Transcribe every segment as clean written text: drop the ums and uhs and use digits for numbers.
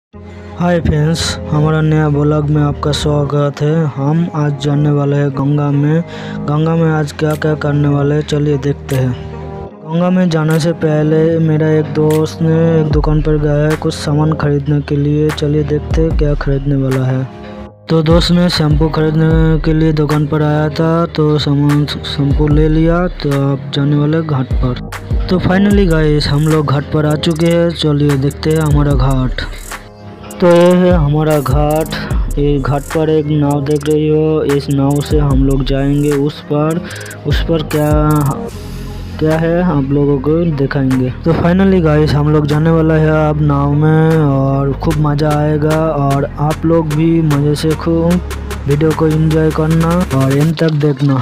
Hi friends, हमारा नया blog में आपका स्वागत है। हम आज जाने वाले हैं गंगा में। गंगा में आज क्या क्या करने वाले हैं, चलिए देखते हैं। गंगा में जाने से पहले मेरा एक दोस्त ने एक दुकान पर गया है कुछ सामान खरीदने के लिए। चलिए देखते हैं क्या खरीदने वाला है। तो दोस्त ने शैम्पू खरीदने के लिए दुकान पर आया था, तो सामान शैम्पू ले लिया। तो आप जाने वाले घाट पर। तो फाइनली गाइस हम लोग घाट पर आ चुके हैं। चलिए देखते हैं हमारा घाट। तो ये है हमारा घाट। ये घाट पर एक नाव देख रही हो, इस नाव से हम लोग जाएंगे उस पर क्या क्या है आप लोगों को दिखाएंगे। तो फाइनली गाइस हम लोग जाने वाला है अब नाव में, और खूब मज़ा आएगा। और आप लोग भी मज़े से खूब वीडियो को एंजॉय करना और एंड तक देखना।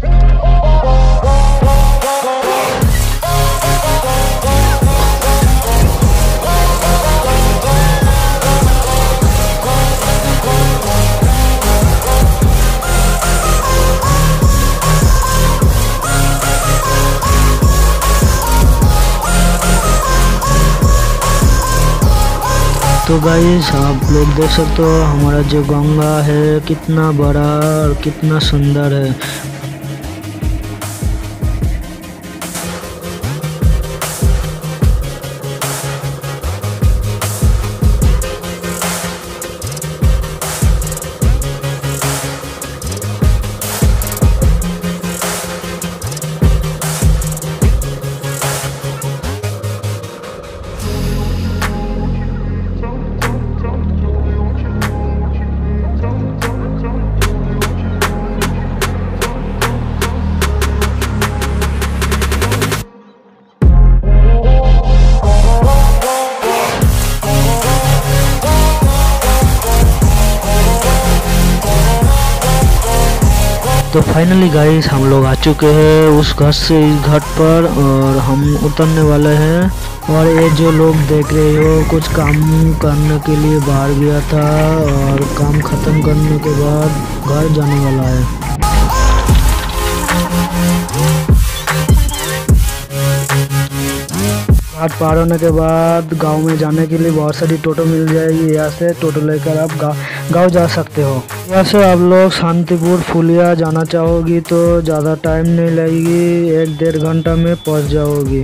तो गाइस आप लोग देख सकते हो हमारा जो गंगा है कितना बड़ा और कितना सुंदर है। तो फाइनली गाइस हम लोग आ चुके हैं उस घाट से इस घाट पर, और हम उतरने वाले हैं। और ये जो लोग देख रहे हो कुछ काम करने के लिए बाहर गया था, और काम ख़त्म करने के बाद घर जाने वाला है। घाट पार होने के बाद गांव में जाने के लिए बहुत सारी टोटो मिल जाएगी। यहाँ से टोटो लेकर आप गांव जा सकते हो। यहाँ से आप लोग शांतिपुर फुलिया जाना चाहोगी तो ज़्यादा टाइम नहीं लगेगी, 1-1.5 घंटा में पहुँच जाओगी।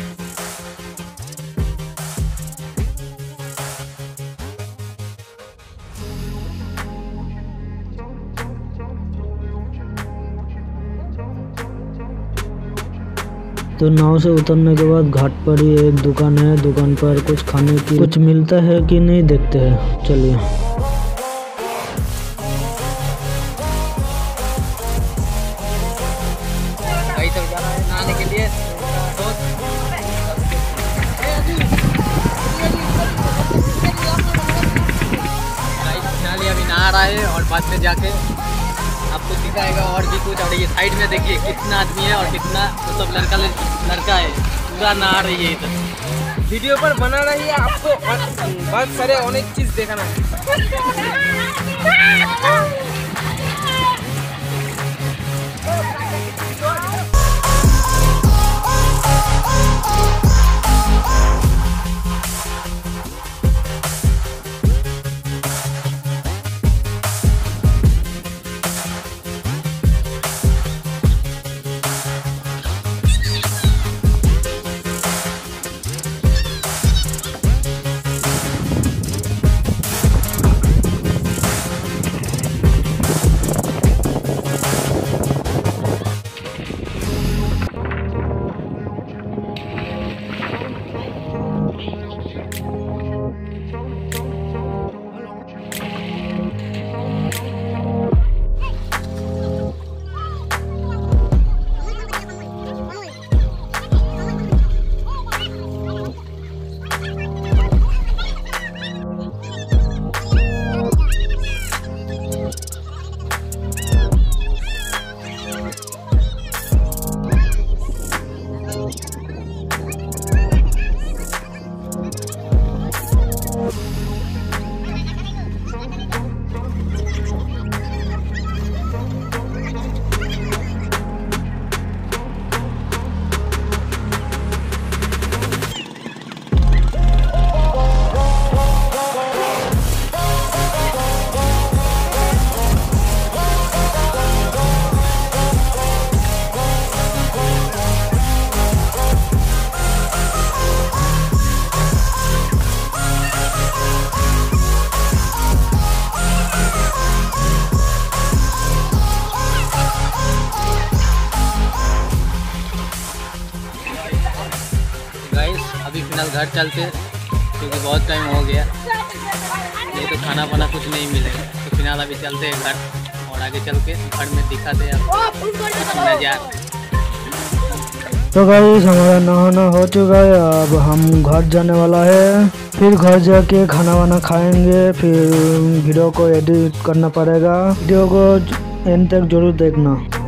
तो नाव से उतरने के बाद घाट पर ही एक दुकान है। दुकान पर कुछ खाने की कुछ मिलता है कि नहीं देखते हैं, चलिए। नहाने के लिए अभी नहा रहा है, और बाद में जाके आपको दिखाएगा और भी कुछ। और ये साइड में देखिए कितना आदमी है और कितना मतलब लड़का है, पूरा नहा रही है इधर। वीडियो पर बना रही है, आपको बहुत सारे अनेक चीज देखना है। अभी फिलहाल घर चलते क्योंकि बहुत टाइम हो गया, नहीं तो खाना वाना कुछ नहीं मिलेगा। तो फिलहाल अभी चलते हैं घर और आगे चल के घर में दिखाते हैं आपको नज़ारा। तो गाइस हमारा नहाना हो चुका है, अब हम घर जाने वाला है। फिर घर जाके खाना वाना खाएंगे, फिर वीडियो को एडिट करना पड़ेगा। वीडियो को एंड तक जरूर देखना।